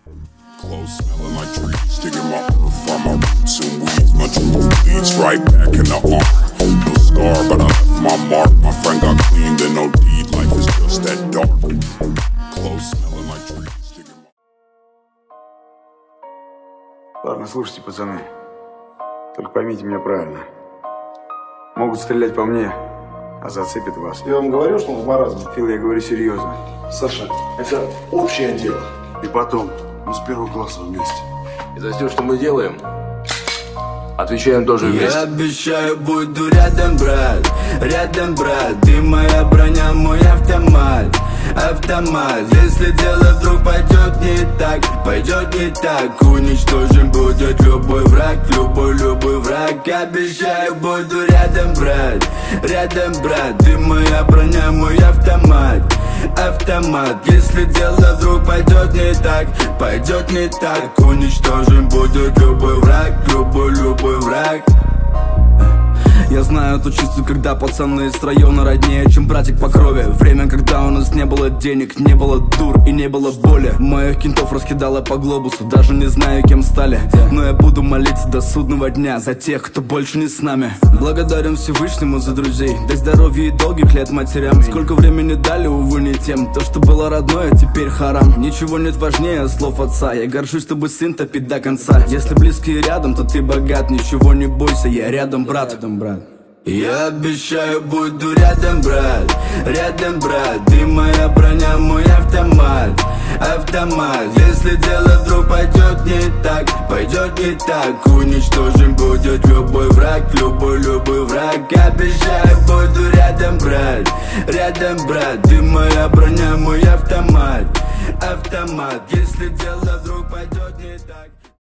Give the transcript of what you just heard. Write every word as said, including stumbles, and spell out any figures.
Clothes smelling like trees, digging my earth, find my roots and weeds. My jewel bleeds right back in the arm. No scar, but I left my mark. My friend got cleaned and no deed. Life is just that dark. Clothes smelling like trees, digging my... Ладно, слушайте, пацаны. Только поймите меня правильно. Могут стрелять по мне, а зацепит вас. Я вам говорю, что он в маразме. Фил, я говорю серьезно. Саша, это общее дело. И потом, мы с первого класса вместе. И за все, что мы делаем, отвечаем тоже вместе. Я обещаю, буду рядом, брат, рядом, брат. Ты моя броня, мой автомат, автомат. Если дело вдруг пойдет не так, пойдет не так, уничтожим будет любой враг, любой, любой враг. Обещаю, буду рядом, брат, рядом, брат. Ты моя броня, мой автомат, автомат. Если дело вдруг пойдет не так, пойдет не так, уничтожим будет любой враг, любой, любой враг. Я знаю то чувство, когда пацаны из района роднее, чем братик по крови. Время, когда у нас не было денег, не было дур и не было боли. Моих кентов раскидало по глобусу, даже не знаю, кем стали. Но я буду молиться до судного дня за тех, кто больше не с нами. Благодарен Всевышнему за друзей, дай здоровья и долгих лет матерям. Сколько времени дали, увы, не тем. То, что было родное, теперь харам. Ничего нет важнее слов отца. Я горжусь, чтобы сын топит до конца. Если близкие рядом, то ты богат. Ничего не бойся, я рядом, брат, рядом, брат. Я обещаю, буду рядом, брат, рядом, брат. Ты моя броня, мой автомат, автомат. Если дело вдруг пойдет не так, пойдет не так, уничтожим будет любой враг, любой, любой враг. Обещаю, буду рядом, брат, рядом, брат. Ты моя броня, мой автомат, автомат. Если дело вдруг пойдет не так.